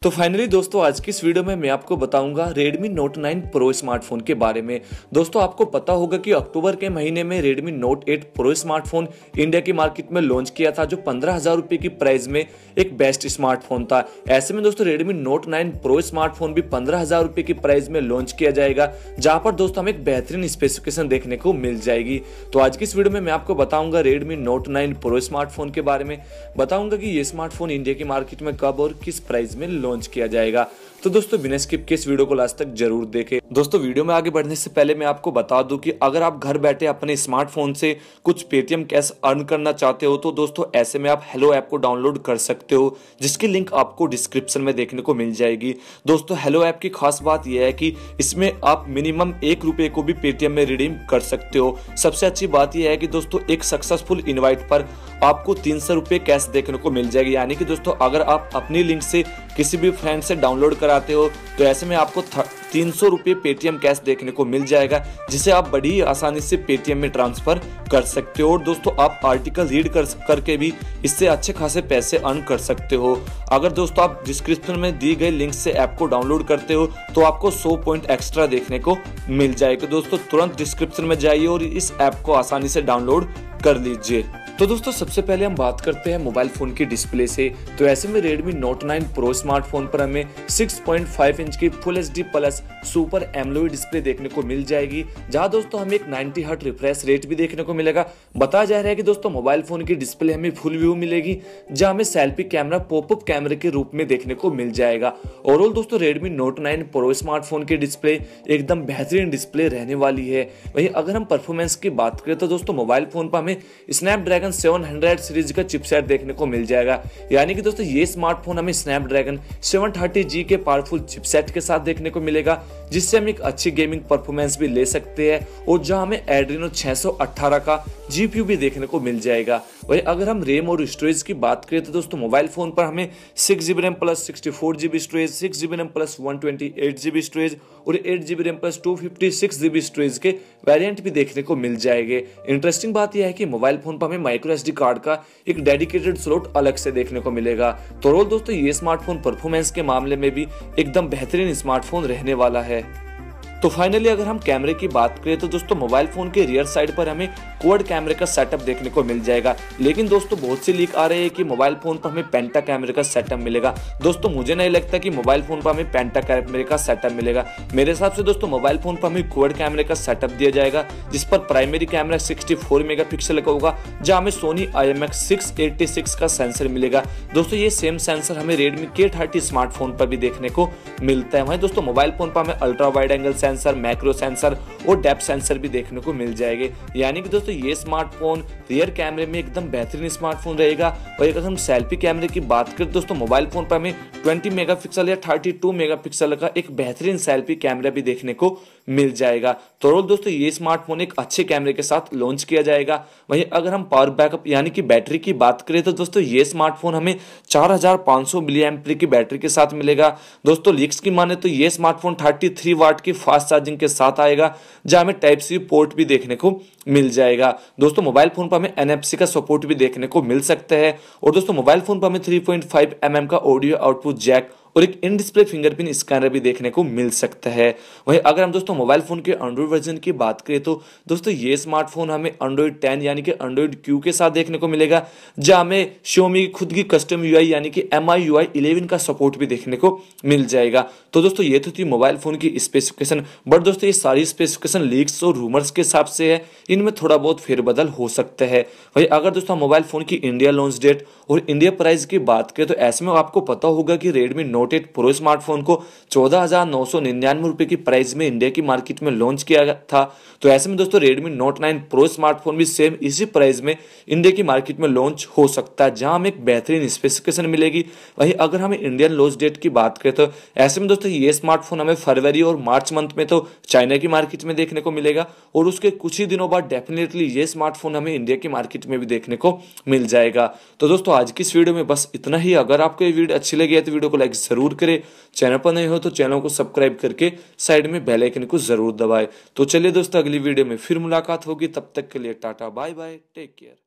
तो फाइनली दोस्तों आज की इस वीडियो में मैं आपको बताऊंगा Redmi Note 9 Pro स्मार्टफोन के बारे में। दोस्तों आपको पता होगा कि अक्टूबर के महीने में Redmi Note 8 Pro smartphone India की मार्केट में लॉन्च किया था, जो 15,000 रुपये की प्राइस में एक बेस्ट स्मार्टफोन था। ऐसे में दोस्तों Redmi Note 9 Pro स्मार्टफोन भी 15,000 रुपये की प्राइस में लॉन्च किया जाएगा, जहां पर दोस्तों हमें एक बेहतरीन स्पेसिफिकेशन देखने को मिल जाएगी। तो आज की इस वीडियो में मैं आपको बताऊंगा Redmi Note 9 Pro स्मार्टफोन के बारे में, बताऊंगा कि ये स्मार्टफोन इंडिया की मार्केट में कब और किस प्राइस में लॉन्च किया जाएगा। तो दोस्तों बिना स्किप के इस वीडियो को लास्ट तक जरूर देखें। दोस्तों वीडियो में आगे बढ़ने से पहले मैं आपको बता दूं कि अगर आप घर बैठे अपने स्मार्टफोन से कुछ पेटीएम कैश अर्न करना चाहते हो तो दोस्तों ऐसे में आप हेलो ऐप को डाउनलोड कर सकते हो, जिसकी लिंक आपको डिस्क्रिप्शन में देखने को मिल जाएगी। दोस्तों हेलो ऐप की खास बात यह है कि इसमें आप मिनिमम 1 रुपये को भी पेटीएम में रिडीम कर सकते हो। सबसे अच्छी बात यह है कि दोस्तों एक सक्सेसफुल इनवाइट पर आपको 300 रुपये कैश देखने को मिल जाएगी। यानी कि दोस्तों अगर आप अपनी लिंक से किसी भी फ्रेंड से डाउनलोड कराते हो तो ऐसे में आपको 300 रुपये पेटीएम कैश देखने को मिल जाएगा, जिसे आप बड़ी ही आसानी से पेटीएम में ट्रांसफर कर सकते हो। और दोस्तों आप आर्टिकल रीड करके भी इससे अच्छे खासे पैसे अर्न कर सकते हो। अगर दोस्तों आप डिस्क्रिप्शन में दी गई लिंक से ऐप को डाउनलोड करते हो तो आपको 100 पॉइंट एक्स्ट्रा देखने को मिल जाएगा। दोस्तों तुरंत डिस्क्रिप्शन में जाइए और इस ऐप को आसानी से डाउनलोड कर लीजिए। तो दोस्तों सबसे पहले हम बात करते हैं मोबाइल फोन की डिस्प्ले से। तो ऐसे में Redmi Note 9 Pro स्मार्टफोन पर हमें 6.5 इंच की full HD plus super AMOLED display देखने को मिल जाएगी, जहां दोस्तों हमें एक 90 हर्ट्ज रिफ्रेश रेट भी देखने को मिलेगा। बताया जा रहा है कि दोस्तों मोबाइल फोन की डिस्प्ले हमें फुल व्यू मिलेगी, जहां हमें सेल्फी कैमरा पॉपअप कैमरे के रूप में देखने को मिल जाएगा। ओवरऑल दोस्तों Redmi Note 9 Pro स्मार्टफोन की डिस्प्ले एकदम बेहतरीन डिस्प्ले रहने वाली है। वहीं अगर हम परफॉर्मेंस की बात करें तो दोस्तों मोबाइल फोन पर हमें स्नैपड्रैगन 700 सीरीज का चिपसेट देखने को मिल जाएगा। यानी कि दोस्तों ये स्मार्टफोन हमें स्नैपड्रैगन 730G के पावरफुल चिपसेट के साथ देखने को मिलेगा, जिससे हम एक अच्छी गेमिंग परफॉर्मेंस भी ले सकते हैं और जहां हमें एड्रीनो 618 का जीपीयू भी देखने को मिल जाएगा। वही अगर हम रैम और स्टोरेज की बात करें तो दोस्तों मोबाइल फोन पर हमें 6GB RAM plus 64GB storage, 6GB RAM plus 128GB storage और 8GB RAM plus 256GB storage के वेरिएंट भी देखने को मिल जाएंगे। इंटरेस्टिंग बात यह है कि मोबाइल फोन पर हमें माइक्रो एसडी कार्ड का एक डेडिकेटेड स्लॉट अलग से देखने को मिलेगा। तो ओवरऑल दोस्तों ये स्मार्टफोन परफॉर्मेंस के मामले में भी एकदम बेहतरीन स्मार्टफोन रहने वाला है। तो फाइनली अगर हम कैमरे की बात करें तो दोस्तों मोबाइल फोन के रियर साइड पर हमें क्वाड कैमरे का सेटअप देखने को मिल जाएगा, लेकिन दोस्तों बहुत सी लीक आ रही है कि मोबाइल फोन पर हमें पेंटा कैमरे का सेटअप मिलेगा। दोस्तों मुझे नहीं लगता कि मोबाइल फोन पर हमें पेंटा कैमरे का सेटअप मिलेगा। मेरे हिसाब से दोस्तों मोबाइल फोन पर हमें क्वाड कैमरे का सेटअप दिया जाएगा, जिस पर प्राइमरी कैमरा 64 मेगापिक्सल का होगा, जहां हमें सोनी IMX 686 का सेंसर मिलेगा। दोस्तों ये सेम सेंसर हमें Redmi K30 स्मार्टफोन पर भी देखने को मिलता है। वहीं दोस्तों मोबाइल फोन पर हमें ultra wide angle sensor, macro sensor और डेप्थ सेंसर भी देखने को मिल जाएंगे। यानी कि दोस्तों ये स्मार्टफोन रियर कैमरे में एकदम बेहतरीन स्मार्टफोन रहेगा। और अगर हम सेल्फी कैमरे की बात करें दोस्तों मोबाइल फोन पर हमें 20 मेगापिक्सल या 32 मेगापिक्सल का एक बेहतरीन सेल्फी कैमरा भी देखने को मिल जाएगा। तो ओवरऑल दोस्तों ये स्मार्टफोन एक अच्छे कैमरे के साथ लॉन्च किया जाएगा। वहीं अगर हम पावर बैकअप यानी कि बैटरी की बात करें तो दोस्तों ये स्मार्टफोन हमें 4500 mAh की बैटरी के साथ मिलेगा। दोस्तों लीक्स की माने तो ये स्मार्टफोन 33 वाट की फास्ट चार्जिंग के साथ आएगा, जहां हमें टाइप सी पोर्ट भी देखने को मिल जाएगा। दोस्तों मोबाइल फोन पर हमें NFC का सपोर्ट भी देखने को मिल सकता है। और दोस्तों मोबाइल फोन पर हमें 3.5 mm का ऑडियो आउटपुट जैक और एक इन डिस्प्ले फिंगरप्रिंट स्कैनर भी देखने को मिल सकता है। वहीं अगर हम दोस्तों मोबाइल फोन के एंड्रॉइड वर्जन की बात करें तो दोस्तों ये स्मार्टफोन हमें एंड्रॉइड 10 यानी कि एंड्रॉइड Q के साथ देखने को मिलेगा, जहां हमें Xiaomi की खुद की कस्टम UI यानी कि MIUI 11 का सपोर्ट भी देखने को मिल जाएगा। तो दोस्तों ये तो थी मोबाइल फोन की स्पेसिफिकेशन, बट दोस्तों ये सारी स्पेसिफिकेशन लीक्स और रूमर्स के हिसाब से है, इनमें थोड़ा बहुत फेरबदल हो सकता है। वही अगर दोस्तों मोबाइल फोन की इंडिया लॉन्च डेट और इंडिया प्राइस की बात करें तो ऐसे में आपको पता होगा कि Redmi Note 8 Pro स्मार्टफोन को 14,999 रुपए की प्राइस में इंडिया की मार्केट में लॉन्च किया गया था। तो ऐसे में दोस्तों Redmi Note 9 Pro स्मार्टफोन भी सेम इसी प्राइस में इंडिया की मार्केट में लॉन्च हो सकता है, जहां हमें एक बेहतरीन स्पेसिफिकेशन मिलेगी। वहीं अगर हम इंडियन लॉन्च डेट की बात करें तो ऐसे में दोस्तों ये स्मार्टफोन हमें फरवरी और मार्च मंथ में तो चाइना की मार्केट में देखने को मिलेगा, और उसके कुछ ही दिनों बाद डेफिनेटली ये स्मार्टफोन हमें इंडिया की मार्केट में भी देखने को मिल जाएगा। तो दोस्तों आज की इस वीडियो में बस इतना ही। अगर आपको ये वीडियो अच्छी लगी है तो वीडियो को लाइक जरूर करें, चैनल पर नहीं हो तो चैनल को सब्सक्राइब करके साइड में बेल आइकन को जरूर दबाएं। तो चलिए दोस्तों अगली वीडियो में फिर मुलाकात होगी, तब तक के लिए tata bye bye, take care.